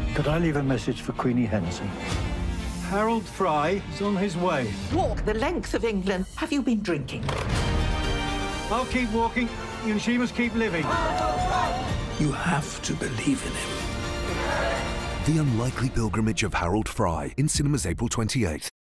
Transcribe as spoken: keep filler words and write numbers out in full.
Could I leave a message for Queenie Hensey? Harold Fry is on his way. Walk the length of England. Have you been drinking? I'll keep walking, and she must keep living. You have to believe in him. The Unlikely Pilgrimage of Harold Fry, in cinemas April twenty-eighth.